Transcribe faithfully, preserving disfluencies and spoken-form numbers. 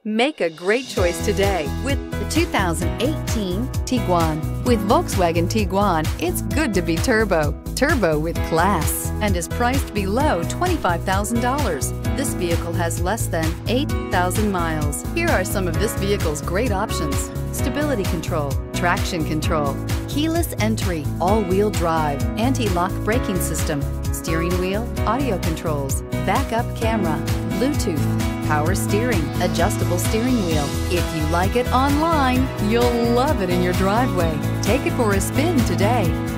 Make a great choice today with the two thousand eighteen Tiguan. With Volkswagen Tiguan, it's good to be turbo. Turbo with class, and is priced below twenty-five thousand dollars. This vehicle has less than eight thousand miles. Here are some of this vehicle's great options: stability control, traction control, keyless entry, all-wheel drive, anti-lock braking system, steering wheel audio controls, backup camera, Bluetooth, power steering, adjustable steering wheel. If you like it online, you'll love it in your driveway. Take it for a spin today.